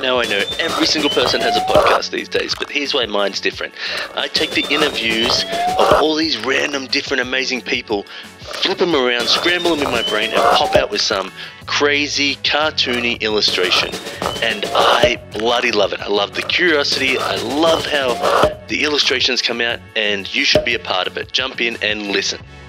know. Every single person has a podcast these days, but here's why mine's different. I take the interviews of all these random, different, amazing people, flip them around, scramble them in my brain, and pop out with some crazy, cartoony illustration. And I bloody love it. I love the curiosity. I love how the illustrations come out, and you should be a part of it. Jump in and listen.